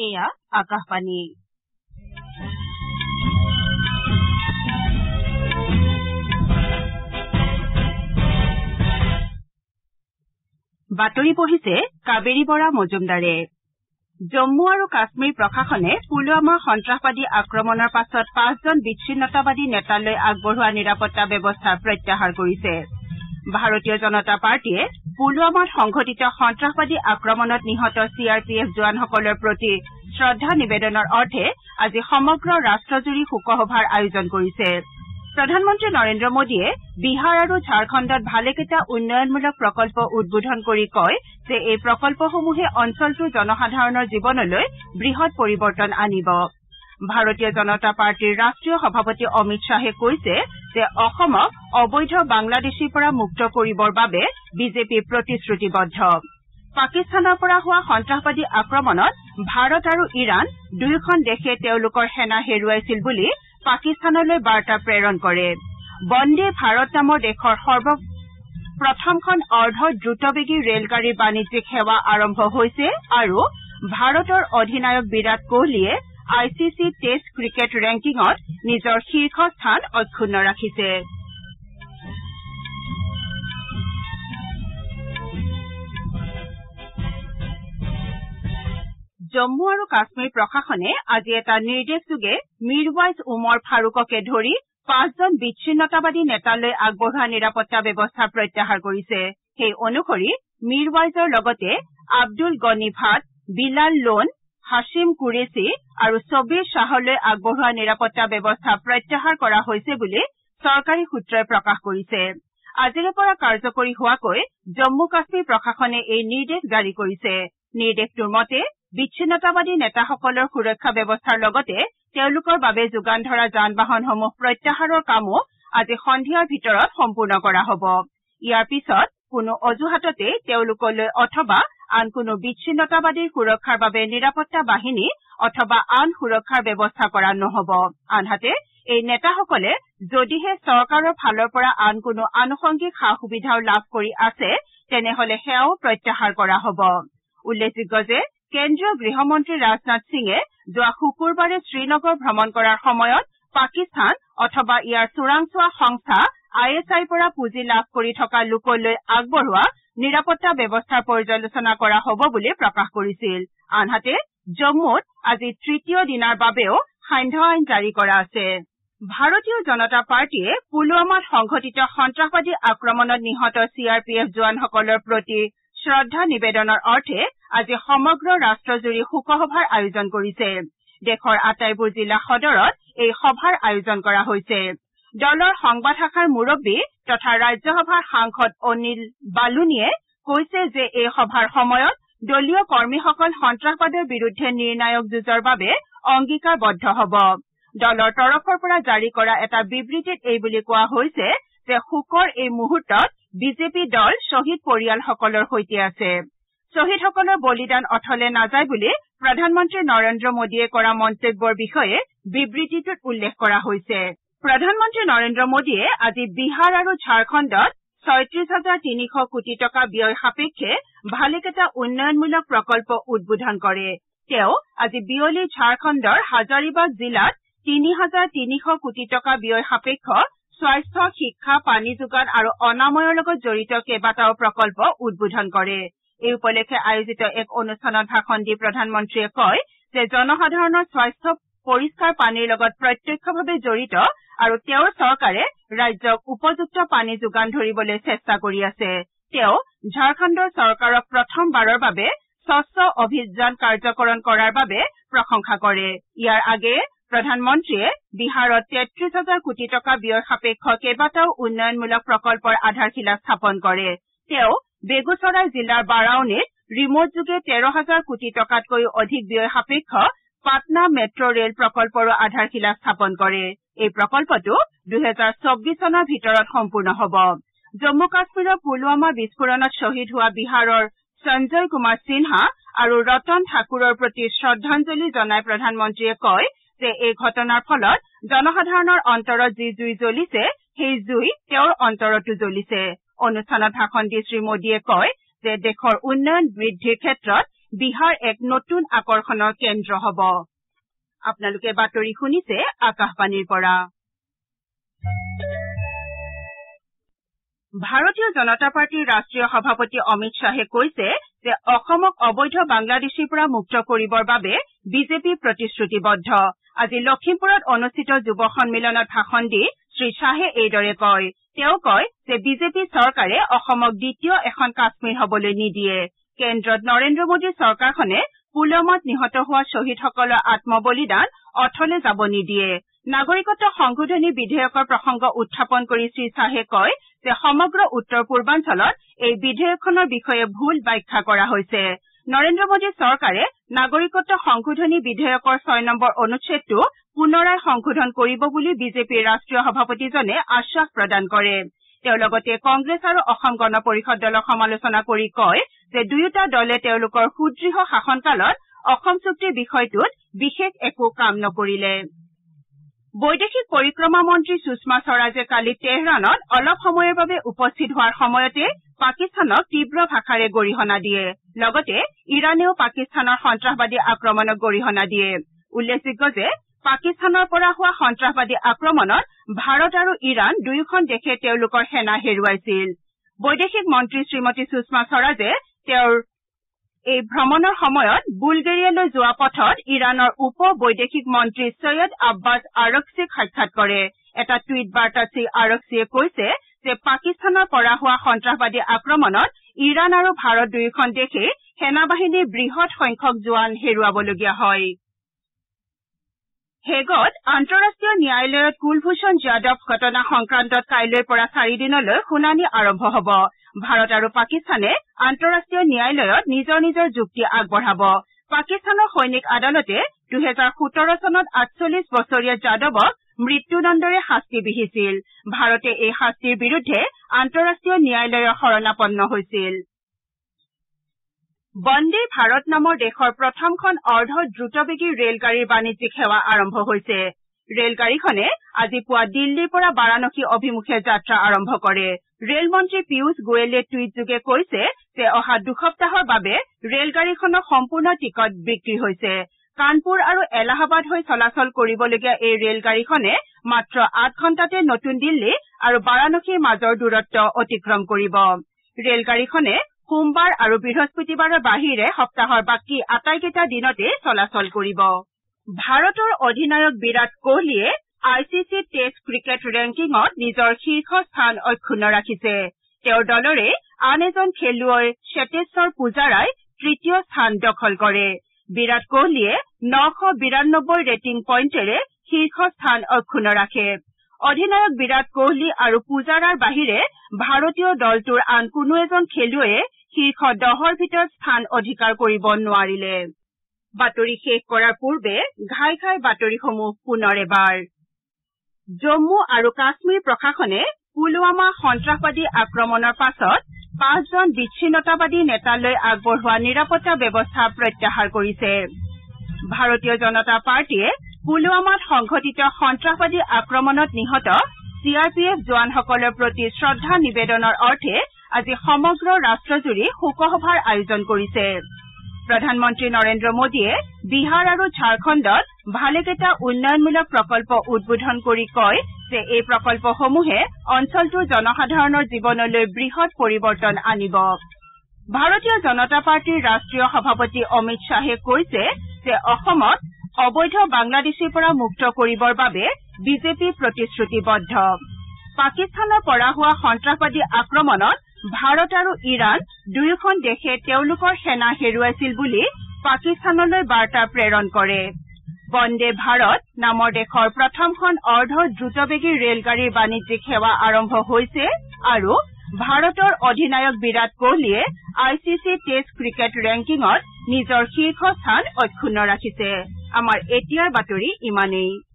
এয়া আকাশবাণী বাতৰি পঢ়িছে কাবেৰী বৰা মজুমদাৰে। জম্মু আৰু কাশ্মীৰ প্ৰশাসনে পুলৱামা সন্ত্ৰাসবাদী আক্ৰমণৰ পাছত 5জন বিচ্ছিন্নতাবাদী নেতালৈ আগবঢ়োৱা নিৰাপত্তা ব্যৱস্থা প্ৰত্যাহাৰ কৰিছে। ভাৰতীয় জনতা পাৰ্টীয়ে পুলৱামাত সংঘটিত সন্ত্ৰাসবাদী আক্ৰমণত নিহত CRPF জোৱানসকলৰ প্ৰতি শ্ৰদ্ধা নিবেদনৰ অৰ্থে আজি সমগ্ৰ ৰাষ্ট্ৰজুৰি শোকসভাৰ আয়োজন কৰিছে। প্ৰধানমন্ত্ৰী নৰেন্দ্ৰ মোদীয়ে বিহাৰ আৰু ঝাৰখণ্ডত ভালেকেইটা উন্নয়নমূলক প্ৰকল্প উদ্বোধন কৰি কয় যে এই প্ৰকল্পসমূহে অঞ্চলটোৰ জনসাধাৰণৰ জীৱনলৈ বৃহৎ পৰিৱৰ্তন আনিব। ভাৰতীয় জনতা পাৰ্টীৰ ৰাষ্ট্ৰীয় সভাপতি অমিত শ্বাহে কৈছে যে অসমক অবৈধ বাংলাদেশীৰ পৰা মুক্ত কৰিবৰ বাবে বিজেপি প্ৰতিশ্ৰুতিবদ্ধ। পাকিস্তানৰ পৰা হোৱা সন্ত্ৰাসবাদী আক্ৰমণত ভাৰত আৰু ইৰাণ দুয়োখন দেশে তেওঁলোকৰ সেনা হেৰুৱাইছিল বুলি পাকিস্তানলৈ বাৰ্তা প্ৰেৰণ কৰে। বন্দে ভাৰত নামৰ দেশৰ প্ৰথমখন অৰ্ধ দ্ৰুতবেগী ৰেলগাড়ীৰ বাণিজ্যিক সেৱা আৰম্ভ হৈছে আৰু ভাৰতৰ অধিনায়ক বিৰাট কোহলীয়ে ICC টেষ্ট ক্ৰিকেট ৰেংকিঙত নিজৰ শীৰ্ষস্থান অক্ষুণ্ণ ৰাখিছে। জম্মু আৰু কাশ্মীৰ প্ৰশাসনে আজি এটা নিৰ্দেশযোগে মিৰৱাইজ উমৰ ফাৰুককে ধৰি 5জন বিচ্ছিন্নতাবাদী নেতালৈ আগবঢ়োৱা নিৰাপত্তা ব্যৱস্থা প্ৰত্যাহাৰ কৰিছে। সেই অনুসৰি মিৰৱাইজৰ লগতে আব্দুল গনি ভাট, বিলাল লোন, হাছিম কুৰেশী আৰু ছবিৰ শ্বাহলৈ আগবঢ়োৱা নিৰাপত্তা ব্যৱস্থা প্ৰত্যাহাৰ কৰা হৈছে বুলি চৰকাৰী সূত্ৰই প্ৰকাশ কৰিছে। আজিৰে পৰা কাৰ্যকৰী হোৱাকৈ জম্মু কাশ্মীৰ প্ৰশাসনে এই নিৰ্দেশ জাৰি কৰিছে। নিৰ্দেশটোৰ মতে বিচ্ছিন্নতাবাদী নেতাসকলৰ সুৰক্ষা ব্যৱস্থাৰ লগতে তেওঁলোকৰ বাবে যোগান ধৰা যান বাহনসমূহ প্ৰত্যাহাৰৰ কামো আজি সন্ধিয়াৰ ভিতৰত সম্পূৰ্ণ কৰা হ'ব। ইয়াৰ পিছত কোনো অজুহাততে তেওঁলোকলৈ অথবা আন কোনো বিচ্ছিন্নতাবাদীৰ সুৰক্ষাৰ বাবে নিৰাপত্তা বাহিনী অথবা আন সুৰক্ষাৰ ব্যৱস্থা কৰা নহ'ব। আনহাতে এই নেতাসকলে যদিহে চৰকাৰৰ ফালৰ পৰা আন কোনো আনুষংগিক সা সুবিধাও লাভ কৰি আছে তেনেহলে সেয়াও প্ৰত্যাহাৰ কৰা হ'ব। উল্লেখযোগ্য যে কেন্দ্ৰীয় গৃহমন্ত্ৰী ৰাজনাথ সিঙে যোৱা শুকুৰবাৰে শ্ৰীনগৰ ভ্ৰমণ কৰাৰ সময়ত পাকিস্তান অথবা ইয়াৰ চোৰাংচোৱা সংস্থা ISIৰ পৰা পুঁজি লাভ কৰি থকা লোকলৈ আগবঢ়োৱা নিৰাপত্তা ব্যৱস্থাৰ পৰ্যালোচনা কৰা হ'ব বুলি প্ৰকাশ কৰিছিল। আনহাতে জম্মুত আজি তৃতীয় দিনাৰ বাবেও সান্ধ্য আইন জাৰি কৰা আছে। ভাৰতীয় জনতা পাৰ্টীয়ে পুলৱামাত সংঘটিত সন্ত্ৰাসবাদী আক্ৰমণত নিহত CRPF জোৱানসকলৰ প্ৰতি শ্ৰদ্ধা নিবেদনৰ অৰ্থে আজি সমগ্ৰ ৰাষ্ট্ৰজুৰি শোকসভাৰ আয়োজন কৰিছে। দেশৰ আটাইবোৰ জিলা সদৰত এই সভাৰ আয়োজন কৰা হৈছে। দলৰ সংবাদ শাখাৰ মুৰব্বী তথা ৰাজ্যসভাৰ সাংসদ অনিল বালুনিয়ে কৈছে যে এই সভাৰ সময়ত দলীয় কৰ্মীসকল সন্ত্ৰাসবাদৰ বিৰুদ্ধে নিৰ্ণায়ক যুঁজৰ বাবে অংগীকাৰবদ্ধ হ'ব। দলৰ তৰফৰ পৰা জাৰি কৰা এটা বিবৃতিত এই বুলি কোৱা হৈছে যে শোকৰ এই মুহূৰ্তত বিজেপি দল শ্বহীদ পৰিয়ালসকলৰ সৈতে আছে। শ্বহীদসকলৰ বলিদান অথলে নাযায় বুলি প্ৰধানমন্ত্ৰী নৰেন্দ্ৰ মোদীয়ে কৰা মন্তব্যৰ বিষয়ে বিবৃতিটোত উল্লেখ কৰা হৈছে। প্ৰধানমন্ত্ৰী নৰেন্দ্ৰ মোদীয়ে আজি বিহাৰ আৰু ঝাৰখণ্ডত ৩৬,৩০০ কোটি টকা ব্যয় সাপেক্ষে ভালেকেইটা উন্নয়নমূলক প্ৰকল্প উদ্বোধন কৰে। তেওঁ আজি বিয়লি ঝাৰখণ্ডৰ হাজাৰিবাগ জিলাত ৩,৩০০ কোটি টকা ব্যয় সাপেক্ষ স্বাস্থ্য, শিক্ষা, পানী যোগান আৰু অনাময়ৰ লগত জড়িত কেইবাটাও প্ৰকল্প উদ্বোধন কৰে। এই উপলক্ষে আয়োজিত এক অনুষ্ঠানত ভাষণ দি প্ৰধানমন্ত্ৰীয়ে কয় যে জনসাধাৰণৰ স্বাস্থ্য পৰিষ্কাৰ পানীৰ লগত প্ৰত্যক্ষভাৱে জড়িত আৰু তেওঁৰ চৰকাৰে ৰাজ্যক উপযুক্ত পানী যোগান ধৰিবলৈ চেষ্টা কৰি আছে। তেওঁ ঝাৰখণ্ডৰ চৰকাৰক প্ৰথমবাৰৰ বাবে স্বচ্ছ অভিযান কাৰ্যকৰণ কৰাৰ বাবে প্ৰশংসা কৰে। ইয়াৰ আগেয়ে প্ৰধানমন্ত্ৰীয়ে বিহাৰত ৩৩,০০০ কোটি টকা ব্যয় সাপেক্ষ কেইবাটাও উন্নয়নমূলক প্ৰকল্পৰ আধাৰশিলা স্থাপন কৰে। তেওঁ বেগুচৰাই জিলাৰ বাৰাউনীত ৰিমটযোগে ১৩,০০০ কোটি টকাতকৈও অধিক ব্যয় সাপেক্ষ পাটনা মেট্ৰ ৰেল প্ৰকল্পৰো আধাৰশিলা স্থাপন কৰে। এই প্ৰকল্পটো ২০২৪ চনৰ ভিতৰত সম্পূৰ্ণ হ'ব। জম্মু কাশ্মীৰৰ পুলৱামা বিস্ফোৰণত শ্বহীদ হোৱা বিহাৰৰ সঞ্জয় কুমাৰ সিনহা আৰু ৰতন ঠাকুৰৰ প্ৰতি শ্ৰদ্ধাঞ্জলি জনাই প্ৰধানমন্ত্ৰীয়ে কয় যে এই ঘটনাৰ ফলত জনসাধাৰণৰ অন্তৰত যি জুই জ্বলিছে সেই জুই তেওঁৰ অন্তৰতো জ্বলিছে। অনুষ্ঠানত ভাষণ দি শ্ৰীমোদীয়ে কয় যে দেশৰ উন্নয়ন বৃদ্ধিৰ ক্ষেত্ৰত বিহাৰ এক নতুন আকৰ্ষণৰ কেন্দ্ৰ হ'ব। আপোনালোকে বাতৰি শুনিছে আকাশবাণীৰ পৰা। ভাৰতীয় জনতা পাৰ্টীৰ ৰাষ্ট্ৰীয় সভাপতি অমিত শ্বাহে কৈছে যে অসমক অবৈধ বাংলাদেশীৰ পৰা মুক্ত কৰিবৰ বাবে বিজেপি প্ৰতিশ্ৰুতিবদ্ধ। আজি লখিমপুৰত অনুষ্ঠিত যুৱ সন্মিলনত ভাষণ দি শ্ৰীশ্বাহে এইদৰে কয়। তেওঁ কয় যে বিজেপি চৰকাৰে অসমক দ্বিতীয় এখন কাশ্মীৰ হবলৈ নিদিয়ে। কেন্দ্ৰত নৰেন্দ্ৰ মোদীৰ চৰকাৰখনে পুলৱামাত নিহত হোৱা শ্বহীদসকলৰ আত্মবলিদান অথলে যাব নিদিয়ে। নাগৰিকত্ব সংশোধনী বিধেয়কৰ প্ৰসংগ উত্থাপন কৰি শ্ৰীশ্বাহে কয় যে সমগ্ৰ উত্তৰ পূৰ্বাঞ্চলত এই বিধেয়কখনৰ বিষয়ে ভুল ব্যাখ্যা কৰা হৈছে। নৰেন্দ্ৰ মোদীৰ চৰকাৰে নাগৰিকত্ব সংশোধনী বিধেয়কৰ ৬ নম্বৰ অনুচ্ছেদটো পুনৰাই সংশোধন কৰিব বুলি বিজেপিৰ ৰাষ্ট্ৰীয় সভাপতিজনে আশ্বাস প্ৰদান কৰে। তেওঁ লগতে কংগ্ৰেছ আৰু অসম গণ পৰিষদ দলক সমালোচনা কৰি কয় যে দুয়োটা দলে তেওঁলোকৰ সুদৃঢ় শাসনকালত অসম চুক্তিৰ বিষয়টোত বিশেষ একো কাম নকৰিলে। বৈদেশিক পৰিক্ৰমা মন্ত্ৰী সুষমা স্বৰাজে কালি তেহৰাণত অলপ সময়ৰ বাবে উপস্থিত হোৱাৰ সময়তে পাকিস্তানক তীব্ৰ ভাষাৰে গৰিহণা দিয়ে। লগতে ইৰাণেও পাকিস্তানৰ সন্ত্ৰাসবাদী আক্ৰমণক গৰিহণা দিয়ে। উল্লেখযোগ্য যে পাকিস্তানৰ পৰা হোৱা সন্ত্ৰাসবাদী আক্ৰমণত ভাৰত আৰু ইৰাণ দুয়োখন দেশে তেওঁলোকৰ সেনা হেৰুৱাইছিল। বৈদেশিক মন্ত্ৰী শ্ৰীমতী সুষমা স্বৰাজে তেওঁৰ এই ভ্ৰমণৰ সময়ত বুলগেৰিয়ালৈ যোৱা পথত ইৰাণৰ উপ বৈদেশিক মন্ত্ৰী ছৈয়দ আব্বাছ আৰক্সীক সাক্ষাৎ কৰে। এটা টুইট বাৰ্তাত শ্ৰী আৰক্সীয়ে কৈছে যে পাকিস্তানৰ পৰা হোৱা সন্ত্ৰাসবাদী আক্ৰমণত ইৰাণ আৰু ভাৰত দুয়োখন দেশে সেনাবাহিনীৰ বৃহৎ সংখ্যক জোৱান হেৰুৱাবলগীয়া হয়। হেগত আন্তঃৰাষ্ট্ৰীয় ন্যায়ালয়ত কুলভূষণ যাদৱ ঘটনা সংক্ৰান্তত কাইলৈৰ পৰা 4 দিনলৈ শুনানি আৰম্ভ হ'ব। ভাৰত আৰু পাকিস্তানে আন্তঃৰাষ্ট্ৰীয় ন্যায়ালয়ত নিজৰ নিজৰ যুক্তি আগবঢ়াব। পাকিস্তানৰ সৈনিক আদালতে 2017 চনত 48 বছৰীয়া যাদৱক মৃত্যুদণ্ডৰে শাস্তি বিহিছিল। ভাৰতে এই শাস্তিৰ বিৰুদ্ধে আন্তঃৰাষ্ট্ৰীয় ন্যায়ালয়ৰ শৰণাপন্ন হৈছিল। বন্দে ভাৰত নামৰ দেশৰ প্ৰথমখন অৰ্ধ দ্ৰুতবেগী ৰেলগাড়ীৰ বাণিজ্যিক সেৱা আৰম্ভ হৈছে। ৰেলগাড়ীখনে আজি পুৱা দিল্লীৰ পৰা বাৰাণসী অভিমুখে যাত্ৰা আৰম্ভ কৰে। ৰেলমন্ত্ৰী পীয়ুষ গোৱেলে টুইটযোগে কৈছে যে অহা দুসপ্তাহৰ বাবে ৰেলগাড়ীখনৰ সম্পূৰ্ণ টিকট বিক্ৰী হৈছে। কানপুৰ আৰু এলাহাবাদ হৈ চলাচল কৰিবলগীয়া এই ৰেলগাড়ীখনে মাত্ৰ 8 ঘণ্টাতে নতুন দিল্লী আৰু বাৰাণসীৰ মাজৰ দূৰত্ব অতিক্ৰম কৰিব। ৰেলগাড়ীখনে সোমবাৰ আৰু বৃহস্পতিবাৰৰ বাহিৰে সপ্তাহৰ বাকী আটাইকেইটা দিনতে চলাচল কৰিব। ভাৰতৰ অধিনায়ক বিৰাট কোহলীয়ে ICC টেষ্ট ক্ৰিকেট ৰেংকিঙত নিজৰ শীৰ্ষ স্থান অক্ষুণ্ণ ৰাখিছে। তেওঁৰ দলৰে আন এজন খেলুৱৈ শ্বেতেশ্বৰ পূজাৰাই তৃতীয় স্থান দখল কৰে। বিৰাট কোহলীয়ে 992 ৰেটিং পইণ্টেৰে শীৰ্ষ স্থান অক্ষুণ্ণ ৰাখে। অধিনায়ক বিৰাট কোহলী আৰু পূজাৰাৰ বাহিৰে ভাৰতীয় দলটোৰ আন কোনো এজন খেলুৱৈয়ে শীৰ্ষ 10ৰ ভিতৰত স্থান অধিকাৰ কৰিব নোৱাৰিলে। বাতৰি শেষ কৰাৰ পূৰ্বে ঘাই বাতৰিসমূহ পুনৰ এবাৰ। জম্মু আৰু কাশ্মীৰ প্ৰশাসনে পুলৱামা সন্ত্ৰাসবাদী আক্ৰমণৰ পাছত 5জন বিচ্ছিন্নতাবাদী নেতালৈ আগবঢ়োৱা নিৰাপত্তা ব্যৱস্থা প্ৰত্যাহাৰ কৰিছে। ভাৰতীয় জনতা পাৰ্টীয়ে পুলৱামাত সংঘটিত সন্ত্ৰাসবাদী আক্ৰমণত নিহত CRPF জোৱানসকলৰ প্ৰতি শ্ৰদ্ধা নিবেদনৰ অৰ্থে আজি সমগ্ৰ ৰাষ্ট্ৰজুৰি শোকসভাৰ আয়োজন কৰিছে। প্ৰধানমন্ত্ৰী নৰেন্দ্ৰ মোদীয়ে বিহাৰ আৰু ঝাৰখণ্ডত ভালেকেইটা উন্নয়নমূলক প্ৰকল্প উদ্বোধন কৰি কয় যে এই প্ৰকল্পসমূহে অঞ্চলটোৰ জনসাধাৰণৰ জীৱনলৈ বৃহৎ পৰিৱৰ্তন আনিব। ভাৰতীয় জনতা পাৰ্টীৰ ৰাষ্ট্ৰীয় সভাপতি অমিত শ্বাহে কৈছে যে অসমত অবৈধ বাংলাদেশীৰ পৰা মুক্ত কৰিবৰ বাবে বিজেপি প্ৰতিশ্ৰুতিবদ্ধ। পাকিস্তানৰ পৰা হোৱা সন্ত্ৰাসবাদী আক্ৰমণত ভাৰত আৰু ইৰাণ দুয়োখন দেশে তেওঁলোকৰ সেনা হেৰুৱাইছিল বুলি পাকিস্তানলৈ বাৰ্তা প্ৰেৰণ কৰে। বন্দে ভাৰত নামৰ দেশৰ প্ৰথমখন অৰ্ধ দ্ৰুতবেগী ৰেলগাড়ীৰ বাণিজ্যিক সেৱা আৰম্ভ হৈছে আৰু ভাৰতৰ অধিনায়ক বিৰাট কোহলীয়ে ICC টেষ্ট ক্ৰিকেট ৰেংকিঙত নিজৰ শীৰ্ষ স্থান অক্ষুণ্ণ ৰাখিছে। আমাৰ এতিয়াৰ বাতৰি ইমানেই।